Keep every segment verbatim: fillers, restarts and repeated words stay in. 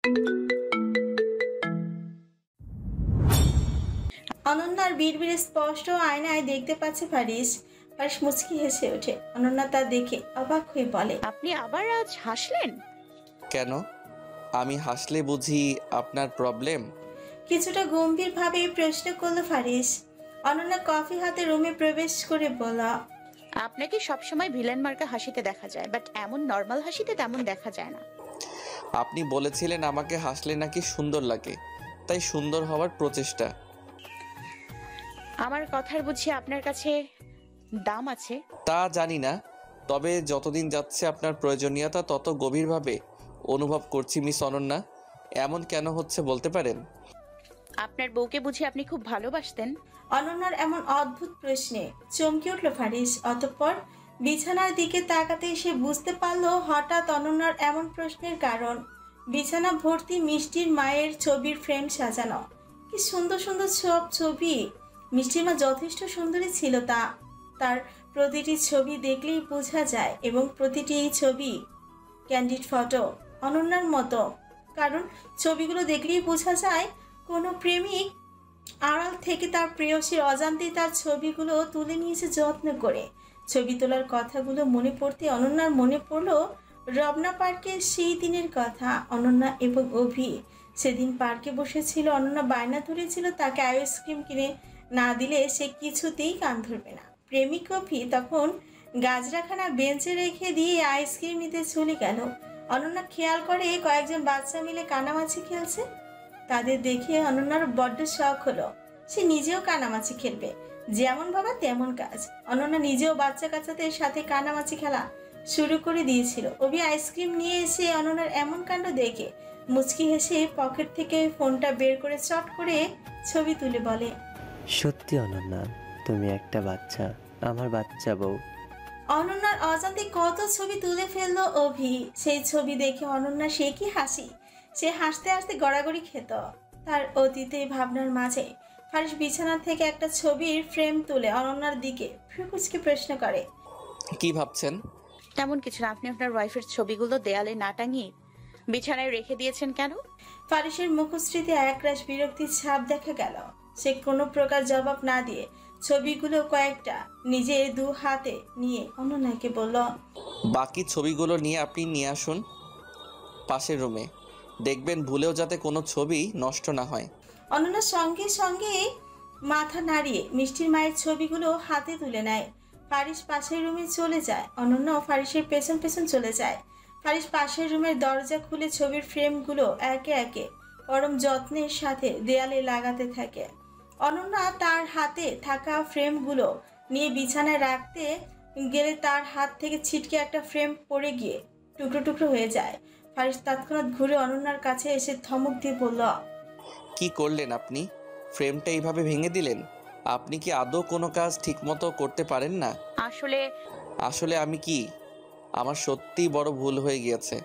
অনন্যার বিড়বিড়ে স্পষ্ট আয়নায় দেখতে পাচ্ছে ফারিস। ফারিস মুচকি হেসে ওঠে। অনন্যা তা দেখে অবাক হয়ে বলে, আপনি আবার আজ হাসলেন কেন? আমি হাসলে বুঝি আপনার প্রবলেম? কিছুটা গম্ভীরভাবে প্রশ্ন করলো ফারিস। অনন্যা কফি হাতে রুমে প্রবেশ করে বলল, আপনাকে সবসময় ভিলেন মার্কা হাসিতে দেখা যায়, বাট এমন নর্মাল হাসিতে তেমন দেখা যায় না। আপনি বলেছিলেন আমাকে হাসলে নাকি সুন্দর লাগে, তাই সুন্দর হওয়ার প্রচেষ্টা। আমার কথার বুঝি আপনার কাছে দাম আছে? তা জানি না, তবে যতদিন যাচ্ছে আপনার প্রয়োজনীয়তা তত গভীরভাবে অনুভব করছি মিস অনন্যা। এমন কেন হচ্ছে বলতে পারেন? আপনার বউকে বুঝি আপনি খুব ভালোবাসতেন? অনন্যার এমন অদ্ভুত প্রশ্নে চমকে উঠল ফারিস। অতঃপর বিছানার দিকে তাকাতে সে বুঝতে পারলো হঠাৎ অনন্যার এমন প্রশ্নের কারণ। বিছানা ভর্তি মিষ্টির মায়ের ছবির ফ্রেম সাজানো। কি সুন্দর সুন্দর সব ছবি। মিষ্টির মা যথেষ্ট সুন্দরী ছিল, তা তার প্রতিটি ছবি দেখলেই বোঝা যায়, এবং প্রতিটি ছবি ক্যান্ডিড ফটো অনন্যার মতো। কারণ ছবিগুলো দেখলেই বোঝা যায় কোনো প্রেমিক আড়াল থেকে তার প্রেয়সীর অজান্তেই তার ছবিগুলো তুলে নিয়েছে যত্ন করে। ছবি তোলার কথাগুলো মনে পড়তে অনন্যার মনে পড়লো রমনা পার্কের সেই দিনের কথা। অনন্যা এবং অভি সেদিন পার্কে বসেছিল। অনন্যা বায়না ধরেছিল তাকে আইসক্রিম কিনে না দিলে সে কিছুতেই কান ধরবে না। প্রেমিক অভি তখন গাজরাখানা বেঞ্চে রেখে দিয়ে আইসক্রিম নিতে চলে গেল। অনন্যা খেয়াল করে কয়েকজন বাচ্চা মিলে কানামাছি খেলছে। তাদের দেখে অনন্যার বড্ড শখ হলো। সে নিজেও কানামাছি খেলবে। যেমন বাবা তেমন কাজ। অনন্যা নিজেও বাচ্চা কাচ্চাদের সাথে কানামাছি খেলা শুরু করে দিয়েছিল। অভি আইসক্রিম নিয়ে এসে অনন্যার এমন কাণ্ড দেখে মুচকি হেসে পকেট থেকে ফোনটা বের করে চট করে ছবি তুলে বলে, সত্যি অনন্যা, তুমি একটা বাচ্চা, আমার বাচ্চা বউ। অনন্যার অজান্তে কত ছবি তুলে ফেললো অভি। সেই ছবি দেখে অনন্যা সে কি হাসি। সে হাসতে হাসতে গড়াগড়ি খেত। তার অতীতে ভাবনার মাঝে ফারিস বিছানা থেকে একটা ছবির ফ্রেম তুলে অনন্যার দিকে ফ্রুকুচকে প্রশ্ন করে, কি ভাবছেন? তেমন কিছু না। আপনি আপনার ওয়াইফের ছবিগুলো দেয়ালে না টাঙিয়ে বিছানায় রেখে দিয়েছেন কেন? ফারিসের মুখশ্রীতে একরাশ বিরক্তির ছাপ দেখা গেল। সে কোনো প্রকার জবাব না দিয়ে ছবিগুলো কয়েকটা নিজে দু হাতে নিয়ে অনন্যাকে বলল, বাকি ছবিগুলো নিয়ে আপনি নিয়ে আসুন পাশের রুমে। দেখবেন ভুলেও যাতে কোনো ছবি নষ্ট না হয়। অনন্যা সঙ্গে সঙ্গে মাথা নাড়িয়ে মিষ্টির মায়ের ছবিগুলো হাতে তুলে নেয়। ফারিস পাশের রুমে চলে যায়। অনন্যাও ফারিসের পেছন পেছন চলে যায়। ফারিস পাশের রুমের দরজা খুলে ছবির ফ্রেমগুলো একে একে পরম যত্নের সাথে দেয়ালে লাগাতে থাকে। অনন্যা তার হাতে থাকা ফ্রেমগুলো নিয়ে বিছানায় রাখতে গেলে তার হাত থেকে ছিটকে একটা ফ্রেম পড়ে গিয়ে টুকরো টুকরো হয়ে যায়। ফারিস তৎক্ষণাৎ ঘুরে অনন্যার কাছে এসে ধমক দিয়ে বলল, কি করলেন আপনি? ফ্রেমটা এইভাবে ভেঙে দিলেন? আপনি কি আদৌ কোনো কাজ ঠিকমতো করতে পারেন না? আসলে আসলে আমি কি? আমার সত্যিই বড় ভুল হয়ে গিয়েছে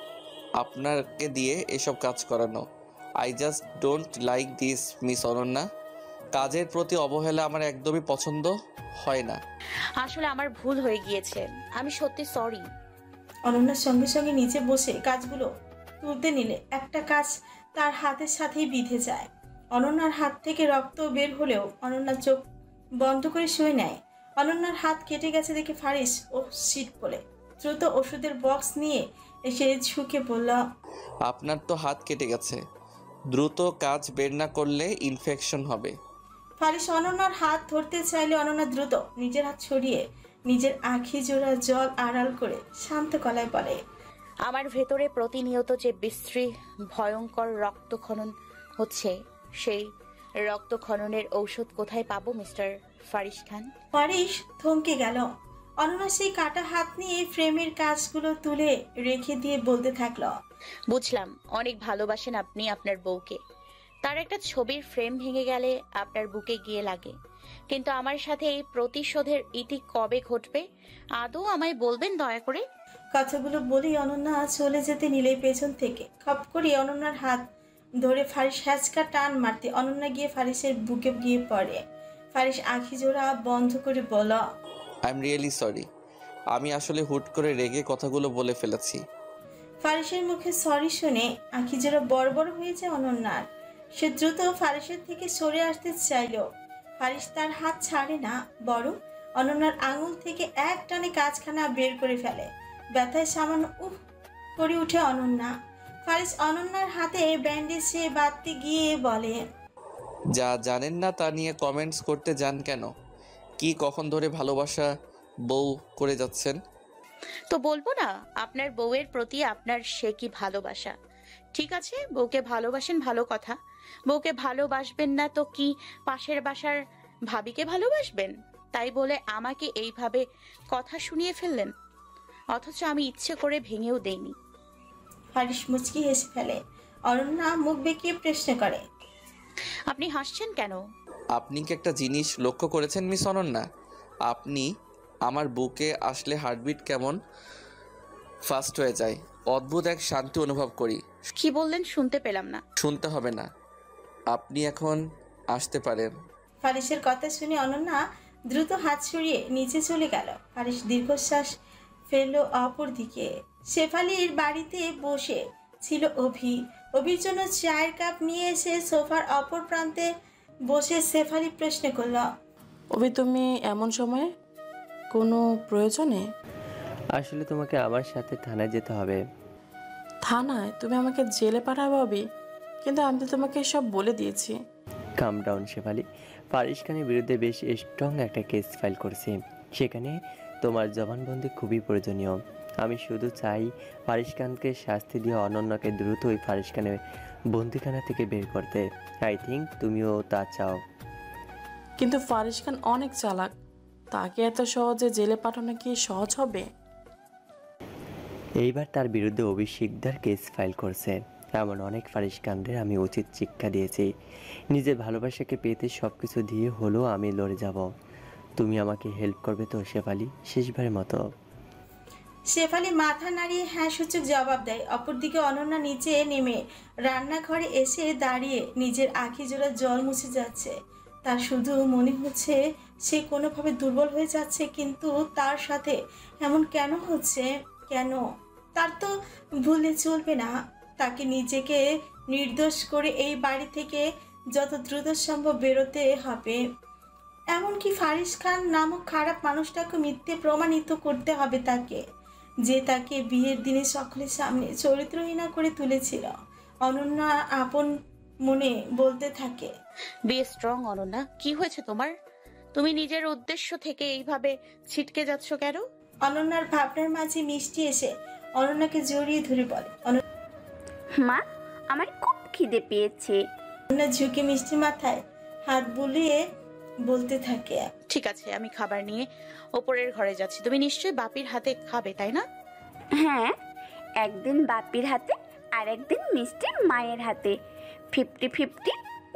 আপনাকে দিয়ে এসব কাজ করানো। I just don't like this miss Ananya. কাজের প্রতি অবহেলা আমার একদমই পছন্দ হয় না। আসলে আমার ভুল হয়ে গিয়েছে, আমি সত্যি সরি। অনন্যার সঙ্গে সঙ্গে নিচে বসে কাজগুলো তুলতে নিলে একটা কাজ তার হাতের সাথেই বিঁধে যায়। অনন্যার হাত থেকে রক্ত বের হলেও অনন্যার চোখ বন্ধ করে শুয়ে নেয়। অনন্যার হাত কেটে গেছে দেখে ফারিস ও সিট বলে দ্রুত ওষুধের বক্স নিয়ে এসে ঝুঁকে বলল, আপনার তো হাত কেটে গেছে, দ্রুত কাজ বের না করলে ইনফেকশন হবে। ফারিস অনন্যার হাত ধরতে চাইলে অনন্যা দ্রুত নিজের হাত ছড়িয়ে নিজের আঁখি জোড়া জল আড়াল করে শান্ত গলায় বলে, আমার ভেতরে প্রতিনিয়ত যে বিশ্রী ভয়ঙ্কর রক্তক্ষরণ হচ্ছে, সেই রক্তক্ষরণের ঔষধ কোথায় পাবো মিস্টার ফারিস খান? ফারিস থমকে গেল। অনন্যা সেই কাটা হাত নিয়ে ফ্রেমের কাজগুলো তুলে রেখে দিয়ে বলতে থাকলো, বুঝলাম অনেক ভালোবাসেন আপনি আপনার বউকে। তার একটা ছবির ফ্রেম ভেঙে গেলে আপনার বুকে গিয়ে লাগে, কিন্তু আমার সাথে এই প্রতিশোধের ইতি কবে ঘটবে আদৌ আমায় বলবেন দয়া করে? কথাগুলো বলেই অনন্যা চলে যেতে নিলে পেছন থেকে খপ করে অনন্যার হাত ধরে ফারিস হ্যাচকা টান মারতে অনন্যা গিয়ে ফারিসের বুকে গিয়ে পড়ে। ফারিস আঁখি জোড়া বন্ধ করে বলল, আই এম রিয়েলি সরি। আমি আসলে হুট করে রেগে কথাগুলো বলে ফেলেছি। ফারিসের মুখে সরি শুনে আঁখি জোড়া বড় বড় হয়েছে অনন্যার। সে দ্রুত ফারিসের থেকে সরে আসতে চাইল। ফারিস তার হাত ছাড়ে না, বরং অনন্যার আঙুল থেকে এক টানে কাজখানা বের করে ফেলে। ব্যথায় সামান্য উফ করে উঠে অনন্যা। ফারিস অনন্যার হাতে ব্যান্ডেজে বাঁধতে গিয়ে বলে, যা জানেন না তা নিয়ে কমেন্টস করতে যান কেন? কি কখন ধরে ভালোবাসা বউ করে যাচ্ছেন? তো বলবো না আপনার বউয়ের প্রতি আপনার সে কি ভালোবাসা। ঠিক আছে, বউকে ভালোবাসেন, ভালো কথা। বউকে ভালোবাসবেন না তো কি পাশের বাসার ভাবিকে ভালোবাসবেন? তাই বলে আমাকে এইভাবে কথা শুনিয়ে ফেললেন, অথচ আমি ইচ্ছে করে ভেঙেও দেইনি। ফারিস মুচকি হেসে ফেলে। অনন্যা মুখ বেঁকিয়ে প্রশ্ন করে, আপনি হাসছেন কেন? আপনি কি একটা জিনিস লক্ষ্য করেছেন মিস অনন্যা? আপনি আমার বুকে আসলে হার্টবিট কেমন ফাস্ট হয়ে যায়, অদ্ভুত এক শান্তি অনুভব করি। কি বললেন শুনতে পেলাম না। শুনতে হবে না, আপনি এখন আসতে পারেন। ফারিসের কথা শুনে অনন্যা দ্রুত হাত সরিয়ে নিচে চলে গেল। ফারিস দীর্ঘশ্বাস ফেলল অপর দিকে। শেফালির বাড়িতে বসে ছিল অভি। অভির জন্য চায়ের কাপ নিয়ে এসে সোফার অপর প্রান্তে বসে শেফালি প্রশ্ন করল, অভি তুমি এমন সময় কোনো প্রয়োজনে? আসলে তোমাকে আমার সাথে থানায় যেতে হবে। থানায়? তুমি আমাকে জেলে পাঠাবে অভি? কিন্তু আমি তো তোমাকে সব বলে দিয়েছি। কাম ডাউন শেফালি। ফারিস খানের বিরুদ্ধে বেশ স্ট্রং একটা কেস ফাইল করছি, সেখানে তোমার জবানবন্দি খুবই প্রয়োজনীয়। আমি শুধু চাই ফারিস খানকে শাস্তি দিয়ে অনন্যাকে দ্রুত ওই ফারিস খানের বন্দিখানা থেকে বের করতে। আই থিঙ্ক তুমিও তা চাও। কিন্তু ফারিস খান অনেক চালাক, তাকে এত সহজে জেলে পাঠানো কি সহজ হবে? এইবার তার বিরুদ্ধে অভিষিকদার কেস ফাইল করছে। এমন অনেক ফারিস খানদের আমি উচিত শিক্ষা দিয়েছি। নিজের ভালোবাসাকে পেতে সব কিছু দিয়ে হলেও আমি লড়ে যাব। তুমি আমাকে হেল্প করবে তো শেফালি, শেষবারের মতো? শেফালি মাথা নাড়িয়ে হ্যাঁ সূচক জবাব দেয়। অপরদিকে অনন্যা নিচে নেমে রান্নাঘরে এসে দাঁড়িয়ে নিজের আঁখি জোড়া জল মুছে যাচ্ছে। তার শুধু মনে হচ্ছে সে কোনোভাবে দুর্বল হয়ে যাচ্ছে, কিন্তু তার সাথে এমন কেন হচ্ছে? কেন? তার তো ভুলে চলবে না। তাকে নিজেকে নির্দোষ করে এই বাড়ি থেকে যত দ্রুত সম্ভব বেরোতে হবে। এমনকি ফারিস খান নামক খারাপ মানুষটাকে মিথ্যে প্রমাণিত করতে হবে তাকে, যে তাকে বিয়ের দিনে সকলের সামনে চরিত্রহীনা করে তুলেছিল। অনন্যা আপন মনে বলতে থাকে, বি স্ট্রং অনন্যা। কি হয়েছে তোমার? তুমি নিজের উদ্দেশ্য থেকে এইভাবে ছিটকে যাচ্ছ কেন? অনন্যার ভাবনার মাঝে মিষ্টি এসে অনন্যাকে জড়িয়ে ধরে বলে, মা, আমার খুব খিদে পেয়েছে। অনন্যা ঝুঁকে মিষ্টি মাথায় হাত বুলিয়ে বলতে থাকে, ঠিক আছে, আমি খাবার নিয়ে ওপরের ঘরে যাচ্ছি। তুমি নিশ্চয়ই বাপির হাতে খাবে, তাই না? হ্যাঁ, একদিন বাপির হাতে আর একদিন মিষ্টির মায়ের হাতে, ফিফটি ফিফটি।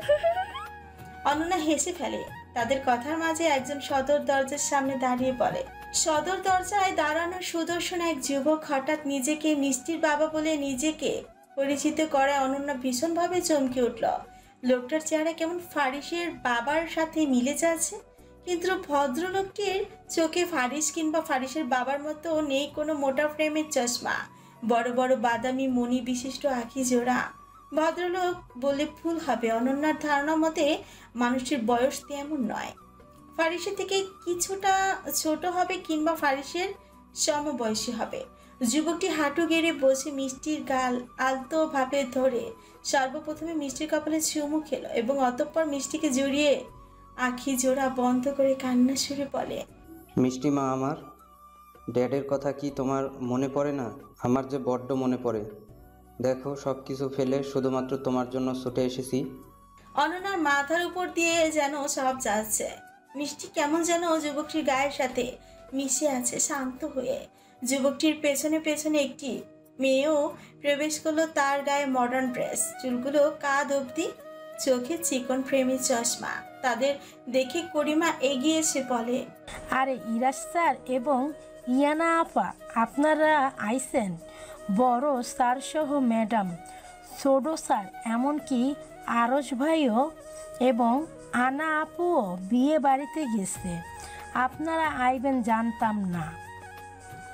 অনন্যা হেসে ফেলে। তাদের কথার মাঝে একজন সদর দরজার সামনে দাঁড়িয়ে পড়ে। সদর দরজায় দাঁড়ানো সুদর্শন এক যুবক হঠাৎ নিজেকে মিষ্টির বাবা বলে নিজেকে পরিচিত করায় অনন্যা ভীষণভাবে চমকে উঠল। লোকটার চেহারা কেমন ফারিসের বাবার সাথে মিলে যাচ্ছে, কিন্তু ভদ্রলোকটির চোখে ফারিস কিংবা ফারিসের বাবার মতো নেই কোনো মোটা ফ্রেমের চশমা, বড় বড় বাদামি মণি বিশিষ্ট আঁখি জোড়া। ভদ্রলোক বলে ভুল হবে। অনন্যার ধারণা মতে মানুষের বয়স তেমন নয়, ফারিসের থেকে কিছুটা ছোট হবে কিংবা ফারিসের সমবয়সী হবে। যুবকটি হাঁটু গেড়ে বসে মিষ্টির গাল আলতো ভাবে ধরে সর্বপ্রথমে মিষ্টির কপালে চুমু খেলো এবং অতঃপর মিষ্টিকে জড়িয়ে আঁখি জোড়া বন্ধ করে কান্না সুরে বলে, মিষ্টি মা, আমার ড্যাডের কথা কি তোমার মনে পড়ে না? আমার যে বড্ড মনে পড়ে। দেখো, সব কিছু ফেলে শুধুমাত্র তোমার জন্য ছুটে এসেছি। অনন্যার মাথার উপর দিয়ে যেন সব যাচ্ছে। মিষ্টি কেমন যেন যুবকটির গায়ের সাথে মিশে আছে শান্ত হয়ে। যুবকটির পেছনে পেছনে একটি মেয়েও প্রবেশ করলো তার গায়ে মডার্ন ড্রেস, চুলগুলো কাঁধ অবধি, চোখে চিকন ফ্রেমের চশমা। তাদের দেখে করিমা এগিয়ে এসে বলে, আরে ইরাজ স্যার এবং ইয়ানা আপা, আপনারা আইসেন। বড় স্যার সহ ম্যাডাম, ছোটো স্যার, এমনকি আরশ ভাইও এবং আনা আপুও বিয়ে বাড়িতে গেছে। আপনারা আইবেন জানতাম না।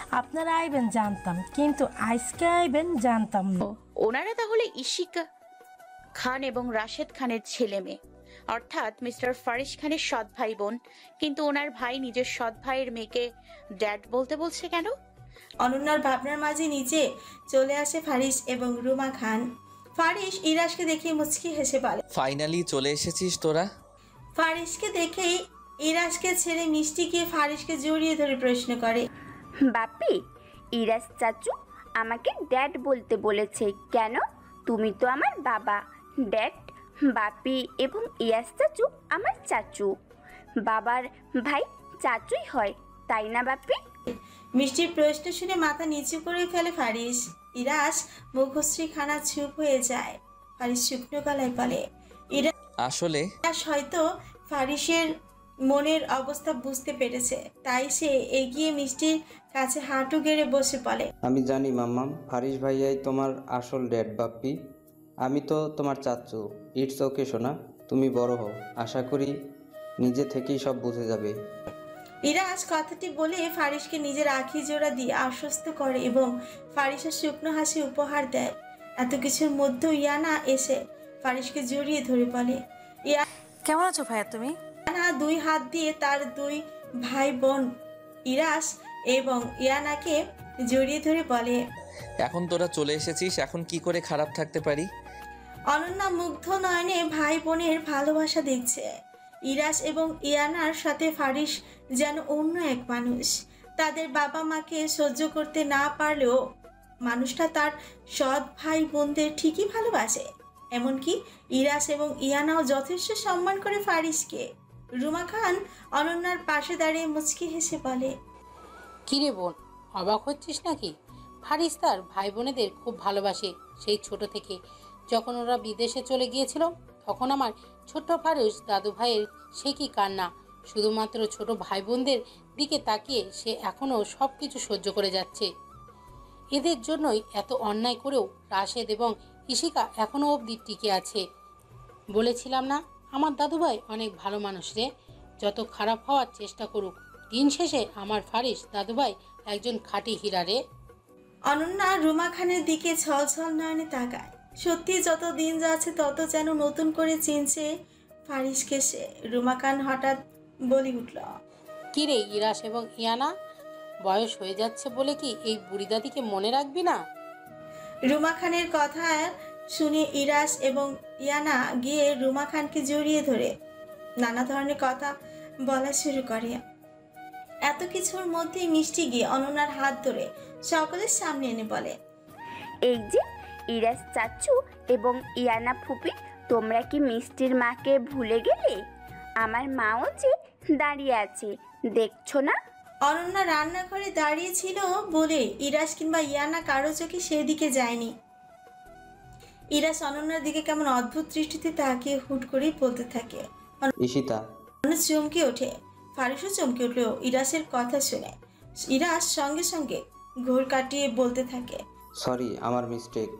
আপনারা আইবেন জানতাম, কিন্তু আজকে আইবেন জানতাম না। ওনারা তাহলে ইশিকা খান এবং রাশেদ খানের ছেলে মেয়ে, অর্থাৎ মিস্টার ফারিস খানের সৎ ভাই বোন। কিন্তু ওনার ভাই নিজের সৎ ভাইয়ের মেয়েকে ড্যাড বলতে বলছে কেন? অনন্যার ভাবনার মাঝে নিচে চলে আসে ফারিস এবং রুমা খান। ফারিস ইরাসকে দেখে মুচকি হেসে বলে, ফাইনালি চলে এসেছিস তোরা। ফারিসকে দেখেই ইরাসকে ছেড়ে মিষ্টি গিয়ে ফারিসকে জড়িয়ে ধরে প্রশ্ন করে, বাপি, ইরাস চাচু আমাকে ড্যাড বলতে বলেছে কেন? তুমি তো আমার বাবা। ড্যাড, বাপি এবং ইয়াস চাচু আমার চাচু। বাবার ভাই চাচুই হয়, তাই না বাপি? মিষ্টির প্রশ্ন শুনে মাথা নিচু করে ফেলে ফারিস। ইরাস মুখশ্রী খানা চুপ হয়ে যায়। ফারিস শুকনো গলায় বলে, আসলে ইরাস হয়তো ফারিসের মনের অবস্থা বুঝতে পেরেছে, তাই সে এগিয়ে মিষ্টির কাছে হাঁটু গেড়ে বসে বলে, আমি জানি মাম্মাম, ফারিস ভাইয়াই তোমার আসল ড্যাড বাপ্পি। আমি তো তোমার চাচ্চু। ইটস ওকে সোনা, তুমি বড় হও, আশা করি নিজে থেকেই সব বুঝে যাবে। ইরাস কথাটি বলে ফারিসকে নিজের আখি জোড়া দিয়ে আশ্বস্ত করে এবং ফারিসের শুকনো হাসি উপহার দেয়। এত কিছুর মধ্যেও ইয়ানা এসে ফারিসকে জড়িয়ে ধরে বলে, কেমন আছো ভাইয়া তুমি? ইয়ানা দুই হাত দিয়ে তার দুই ভাই বোন ইরাস এবং ইয়ানাকে জড়িয়ে ধরে বলে, এখন তোরা চলে এসেছিস, এখন কি করে খারাপ থাকতে পারি? অনন্যা মুগ্ধ নয়নে ভাই বোনের ভালোবাসা দেখছে। ইরাস এবং ইয়ানার সাথে ফারিস যেন অন্য এক মানুষ। তাদের বাবা মাকে সহ্য করতে না পারলেও মানুষটা তার সৎ ভাই বোনদের ঠিকই ভালোবাসে। এমনকি ইরাস এবং ইয়ানাও যথেষ্ট সম্মান করে ফারিসকে। রুমা খান অনন্যার পাশে দাঁড়িয়ে মুচকি হেসে বলে, কিরে বোন, অবাক হচ্ছিস নাকি? ফারিস তার ভাই বোনেদের খুব ভালোবাসে সেই ছোট থেকে। যখন ওরা বিদেশে চলে গিয়েছিল তখন আমার ছোট্ট ফারুস দাদু ভাইয়ের সে কি কান্না! শুধুমাত্র ছোট ভাই বোনদের দিকে তাকিয়ে সে এখনও সব কিছু সহ্য করে যাচ্ছে। এদের জন্যই এত অন্যায় করেও রাশেদ এবং ইশিকা এখনও অবধি টিকে আছে। বলেছিলাম না, আমার দাদুভাই অনেক ভালো মানুষ রে। যত খারাপ হওয়ার চেষ্টা করুক, দিন শেষে আমার ফারিস দাদুভাই একজন খাঁটি হীরা রে। অনন্যা রুমা খানের দিকে ছল ছল নয়নে তাকায়। সত্যি যত দিন যাচ্ছে তত যেন নতুন করে চিনছে ফারিসকে সে। রুমা খান হঠাৎ বলি উঠল, কিরে ইরাস এবং ইয়ানা, বয়স হয়ে যাচ্ছে বলে কি এই বুড়ি দাদিকে মনে রাখবি না? রুমা খানের কথা শুনে ইরাস এবং ইয়ানা গিয়ে রুমা খানকে জড়িয়ে ধরে নানা ধরনের কথা বলা শুরু করে। এত কিছুর মধ্যে মিষ্টি গিয়ে অনন্যার হাত ধরে সকলের সামনে এনে বলে, এই যে ইরাস চাচু এবং ইয়ানা ফুপি, তোমরা কি মিষ্টির মাকে ভুলে গেলে? আমার মাও যে দাঁড়িয়ে আছে, দেখছো না? অনন্যা রান্নাঘরে দাঁড়িয়ে ছিল বলে ইরাস কিংবা ইয়ানা কারো চোখে সেদিকে যায়নি। ইরাস অনন্যার দিকে কেমন অদ্ভুত দৃষ্টিতে তাকিয়ে হুট করেই বলতে থাকে, ঈশিতা। অনন্যা চমকে ওঠে। ফারিসও চমকে উঠল ইরাসের কথা শুনে। ইরাস সঙ্গে সঙ্গে ঘোর কাটিয়ে বলতে থাকে, সরি, আমার মিস্টেক।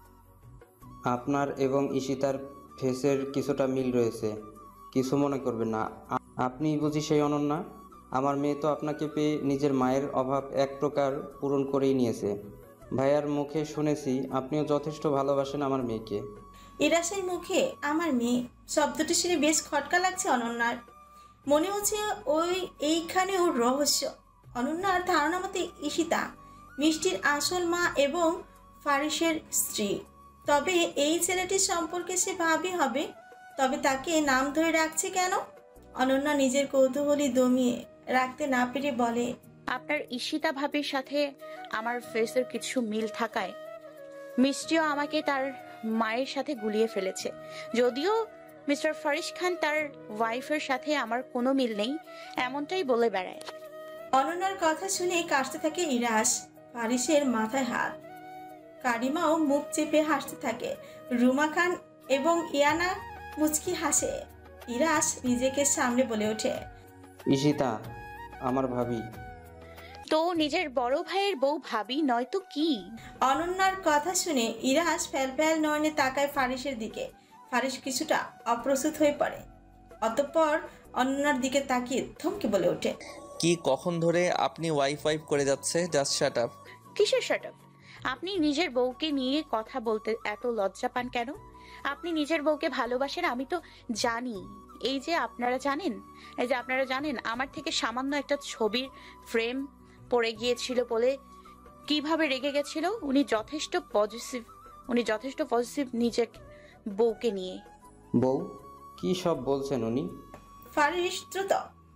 আপনার এবং ঈশিতার ফেসের কিছুটা মিল রয়েছে, কিছু মনে করবেন না। আপনি বুঝি সেই অনন্যা? আমার মেয়ে তো আপনাকে পেয়ে নিজের মায়ের অভাব এক প্রকার পূরণ করেই নিয়েছে। ভাইয়ার মুখে শুনেছি আপনিও যথেষ্ট ভালোবাসেন আমার মেয়েকে। ইরাসের মুখে আমার মেয়ে শব্দটি শুনে বেশ খটকা লাগছে অনন্যার। মনে হচ্ছে ওই এইখানে ওর রহস্য। অনন্যার ধারণা মতে ঈশিতা মিষ্টির আসল মা এবং ফারিসের স্ত্রী। তবে এই ছেলেটির সম্পর্কে সে ভাবি হবে, তবে তাকে নাম ধরে রাখছে কেন? অনন্যা নিজের কৌতূহলী দমিয়ে রাখতে না পেরে বলে, আপনার ঈশিতা ভাবির সাথে আমার ফেসের কিছু মিল থাকায় মিষ্টিও আমাকে তার মায়ের সাথে গুলিয়ে ফেলেছে। যদিও মিস্টার ফারিস খান তার ওয়াইফের সাথে আমার কোনো মিল নেই, এমনটাই বলে বেড়ায়। অনন্যার কথা শুনে কাশতে থাকে ইরাস। ফারিসের মাথায় হাত। কারিমাও মুখ চেপে হাসতে থাকে। রুমা খান এবং ইয়ানা মুচকি হাসে। ইরাস নিজেকে সামনে বলে ওঠে, ঈশিতা আমার ভাবি। তো নিজের বড় ভাইয়ের বউ ভাবি নয় তো কি? অনন্যার কথা শুনে ইরাস ফ্যালফ্যাল নয়নে তাকায় ফারিসের দিকে। ফারিস কিছুটা অপ্রস্তুত হয়ে পড়ে। অতঃপর অনন্যার দিকে তাকিয়ে থমকে বলে ওঠে, কি কখন ধরে আপনি ওয়াইফ ওয়াইফ করে যাচ্ছে? Just shut up. কিসের শাট আপ? আপনি নিজের বউকে নিয়ে কথা বলতে এত লজ্জা পান কেন? আপনি নিজের বউকে ভালোবাসেন, আমি তো জানি। এই যে আপনারা জানেন, এই যে আপনারা জানেন আমার থেকে সামান্য একটা ছবির ফ্রেম পড়ে গিয়েছিল বলে কিভাবে রেগে গেছিল। উনি যথেষ্ট পজিটিভ, উনি যথেষ্ট পজিটিভ নিজের বউকে নিয়ে। বউ কি সব বলছেন উনি? ফারিস দ্রুত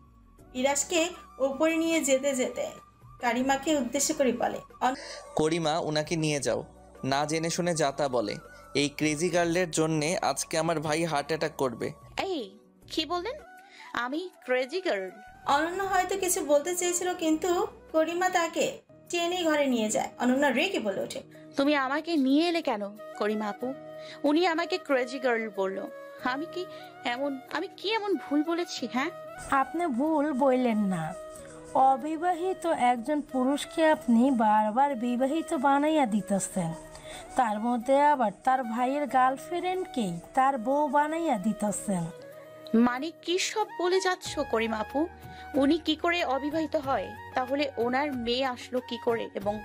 ইরাজকে উপরে নিয়ে যেতে যেতে কারিমাকে উদ্দেশ্য করে বলে, করিমা উনাকে নিয়ে যাও। না জেনে শুনে যাতা বলে। এই ক্রেজি গার্লের জন্যে আজকে আমার ভাই হার্ট অ্যাটাক করবে। এই কি বললেন? আমি ক্রেজি গার্ল? অনন্যা হয়তো কিছু বলতে চেয়েছিল, কিন্তু করিমা তাকে টেনে ঘরে নিয়ে যায়। অনন্যা রেগে বলে ওঠে, তুমি আমাকে নিয়ে এলে কেন করিমা আপু? উনি আমাকে ক্রেজি গার্ল বললো। আমি কি এমন আমি কি এমন ভুল বলেছি? হ্যাঁ, আপনি ভুল বললেন না। অবিবাহিত একজন পুরুষকে আপনি বারবার বিবাহিত বানাইয়া দিতেছেন, তার মধ্যে আবার তার ভাইয়ের গার্লফ্রেন্ডকেই তার বউ বানাইয়া দিতেছেন। মানে কি সব বলে যাচ্ছ করিমা আপু? উনি কি করে অবিবাহিত হয়? তাহলে ওনার মেয়ে আসলো কি করে এবং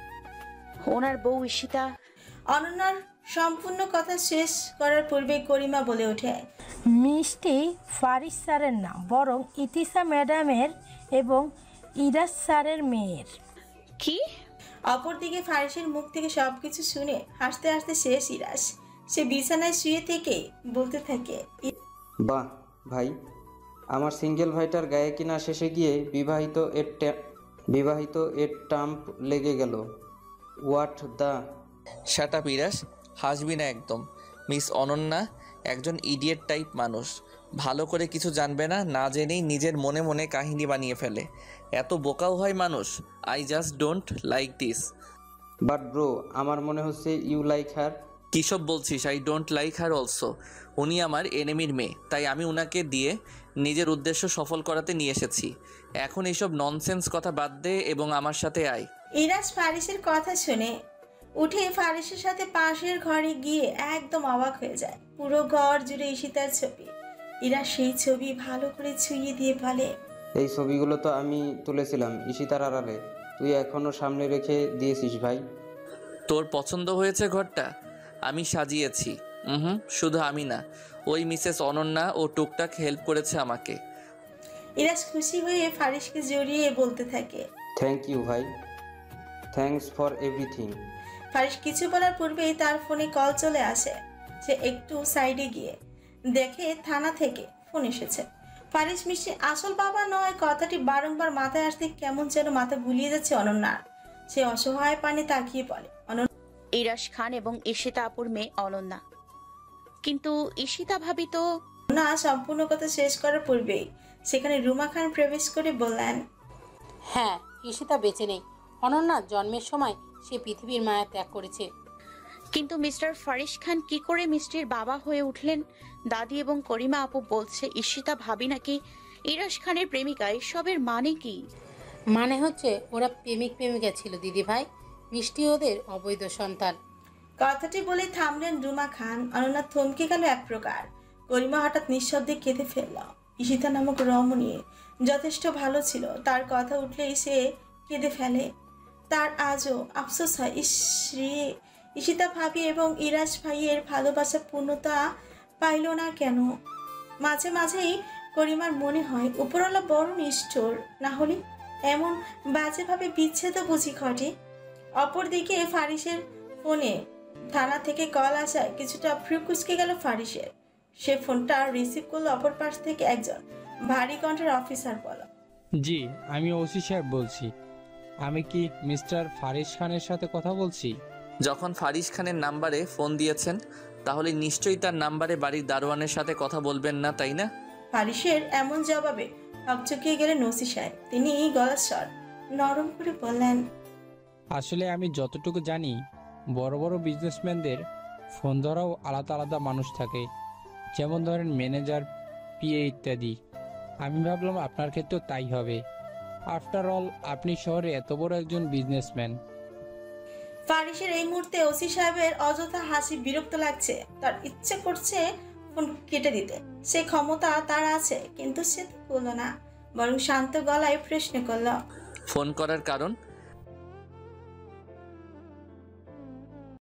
ওনার বউ ঈশিতা? অনন্যার সম্পূর্ণ কথা শেষ করার পূর্বে করিমা বলে ওঠে, মিষ্টি ফারিস স্যারের না, বরং ইতিসা ম্যাডামের এবং ইরাজ স্যারের মেয়ের। কি? অপরদিকে ফারিসের মুখ থেকে সবকিছু শুনে হাসতে হাসতে শেষ ইরাজ। সে বিছানায় শুয়ে থেকে বলতে থাকে, বাহ ভাই, আমার সিঙ্গেল ভাইটার গায়ে কিনা শেষে গিয়ে বিবাহিত এর ট্যা- বিবাহিত এর টাম্প লেগে গেল। What the. Shut up Iras, হাসবি না একদম। মিস অনন্যা একজন ইডিয়েট টাইপ মানুষ। ভালো করে কিছু জানবে না, না জেনেই নিজের মনে মনে কাহিনী বানিয়ে ফেলে। এত বোকাও হয় মানুষ। I just don't like this. But bro, আমার মনে হচ্ছে ইউ লাইক হার। কী সব বলছিস? I don't like her also. উনি আমার এনিমির মেয়ে, তাই আমি উনাকে দিয়ে নিজের উদ্দেশ্য সফল করাতে নিয়ে এসেছি। এখন এইসব ননসেন্স কথা বাদ দে এবং আমার সাথে আয়। ইরাজ ফারিসের কথা শুনে উঠে ফারিসের সাথে পাশের ঘরে গিয়ে একদম অবাক হয়ে যায়। পুরো ঘর জুড়ে ঈশিতার ছবি। ইরাজ সেই ছবি ভালো করে ছুঁয়ে দিয়ে বলে, এই ছবিগুলো তো আমি তুলেছিলাম ঈশিতার আড়ালে, তুই এখনো সামনে রেখে দিয়েছিস ভাই। তোর পছন্দ হয়েছে ঘরটা? আমি সাজিয়েছি। হুম, শুধু আমি না, ওই মিসেস অনন্যা ও টুকটাক হেল্প করেছে আমাকে। ইরাজ খুশি হয়ে ফারিসকে জড়িয়ে বলতে থাকে, থ্যাংক ইউ ভাই, থ্যাঙ্কস ফর এভরিথিং। ফারিস কিছু বলার পূর্বেই তার ফোনে কল চলে আসে। সে একটু সাইডে গিয়ে দেখে থানা থেকে ফোন এসেছে। ফারিস মিষ্টির আসল বাবা নয়, কথাটি বারংবার মাথায় আসতে কেমন যেন মাথা গুলিয়ে যাচ্ছে অনন্যার। সে অসহায় পানে তাকিয়ে বলে, অনন্যা। ইরাশ খান এবং ঈশিতা আপুর মেয়ে অনন্যা। কিন্তু ঈশিতা ভাবি তো। না, সম্পূর্ণ কথা শেষ করার পূর্বেই সেখানে রুমা খান প্রবেশ করে বললেন, হ্যাঁ, ঈশিতা বেঁচে নেই। অনন্যা জন্মের সময় সে পৃথিবীর মায়া ত্যাগ করেছে। কিন্তু মিস্টার ফারিস খান কি করে মিষ্টির বাবা হয়ে উঠলেন? দাদি এবং করিমা আপু বলছে ঈশিতা ভাবি নাকি ইরাশ খানের প্রেমিকা। এসবের মানে কি? মানে হচ্ছে ওরা প্রেমিক প্রেমিকা ছিল দিদি ভাই, মিষ্টি ওদের অবৈধ সন্তান। কথাটি বলে থামলেন রুমা খান। অনন্যা থমকে গেল এক প্রকার। করিমা হঠাৎ নিঃশব্দে কেঁদে ফেলল। ঈশিতা নামক রমণী যথেষ্ট ভালো ছিল, তার কথা উঠলেই সে কেঁদে ফেলে। তার আজও আফসোস হয়, ইশ্রী ঈশিতা ভাবি এবং ইরাজ ভাইয়ের ভালোবাসা পূর্ণতা পাইল না কেন। মাঝে মাঝেই করিমার মনে হয় উপরওয়ালা বড় নিষ্ঠুর, না হলে এমন বাজেভাবে বিচ্ছেদ বুঝি ঘটে। অপরদিকে ফারিসের ফোনে থানা থেকে কল আসায় কিছুটা ফ্রুকুচকে গেল ফারিসের। সে ফোনটা রিসিভ করলো। অপর পাশ থেকে একজন ভারী কণ্ঠের অফিসার বলল, জি, আমি ওসি সাহেব বলছি। আমি কি মিস্টার ফারিস খানের সাথে কথা বলছি? যখন ফারিস খানের নাম্বারে ফোন দিয়েছেন, তাহলে নিশ্চয়ই তার নাম্বারে বাড়ির দারোয়ানের সাথে কথা বলবেন না, তাই না? ফারিসের এমন জবাবে হকচকিয়ে গেলেন ওসি সাহেব। তিনি গলার স্বর নরম করে বললেন, আসলে আমি যতটুকু জানি, বড় বড় বিজনেসম্যানদের ফোন ধরাও আলাদা আলাদা মানুষ থাকে, যেমন ধরেন ম্যানেজার, পিএ ইত্যাদি। আমি ভাবলাম আপনার ক্ষেত্রেও তাই হবে। আফটার অল আপনি শহরে এত বড় একজন বিজনেসম্যান। ফারিসের এই মুহূর্তে ওসি সাহেবের অযথা হাসি বিরক্ত লাগছে। তার ইচ্ছে করছে ফোন কেটে দিতে। সে ক্ষমতা তার আছে, কিন্তু সে তো করলো না। বরং শান্ত গলায় প্রশ্ন করল। ফোন করার কারণ?